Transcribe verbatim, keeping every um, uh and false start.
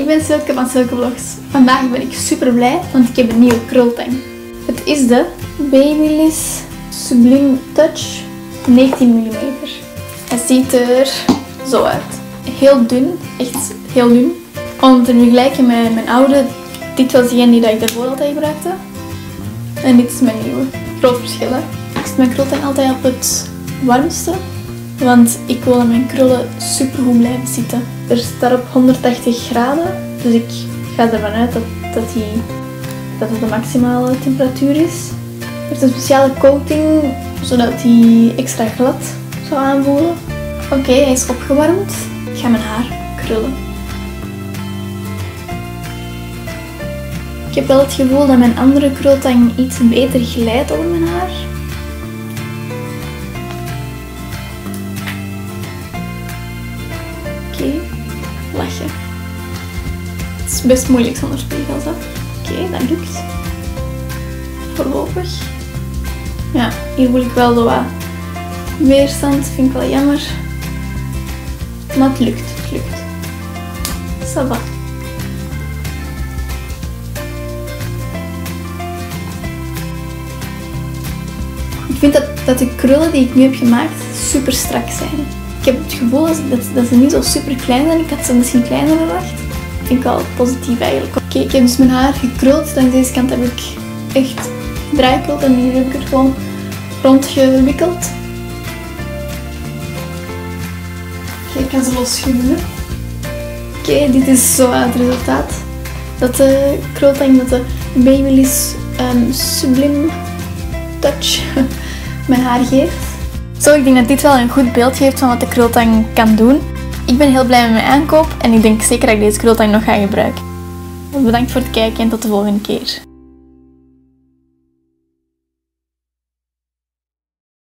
ik ben Silke van Silke Vlogs. Vandaag ben ik super blij, want ik heb een nieuwe krultang. Het is de Babyliss Sublime Touch negentien millimeter. Hij ziet er zo uit. Heel dun, echt heel dun. Om te vergelijken met mijn oude, dit was degene die ik daarvoor altijd gebruikte. En dit is mijn nieuwe. Groot verschil, hè. Ik zet mijn krultang altijd op het warmste. Want ik wil dat mijn krullen super goed blijven zitten. Er staat op honderdtachtig graden, dus ik ga ervan uit dat, dat, die, dat het de maximale temperatuur is. Er heeft een speciale coating, zodat hij extra glad zou aanvoelen. Oké, okay, hij is opgewarmd. Ik ga mijn haar krullen. Ik heb wel het gevoel dat mijn andere krultang iets beter glijdt over mijn haar. Oké, okay. Lachen. Het is best moeilijk zonder spiegels, hè. Oké, okay, dat lukt. Voorlopig. Ja, hier voel ik wel zo wat weerstand, vind ik wel jammer. Maar het lukt, het lukt. Ça va. Ik vind dat, dat de krullen die ik nu heb gemaakt super strak zijn. Ik heb het gevoel dat, dat ze niet zo super klein zijn. Ik had ze misschien kleiner verwacht. Dat vind ik wel positief eigenlijk. Oké, okay, ik heb dus mijn haar gekruld. Langs deze kant heb ik echt draaikruld en hier heb ik het gewoon rondgewikkeld. Oké, okay, ik kan ze losschudden. Oké, okay, dit is zo het resultaat. Dat de krultang, dat de Babyliss um, Sublime Touch mijn haar geeft. Zo, ik denk dat dit wel een goed beeld geeft van wat de krultang kan doen. Ik ben heel blij met mijn aankoop en ik denk zeker dat ik deze krultang nog ga gebruiken. Bedankt voor het kijken en tot de volgende keer.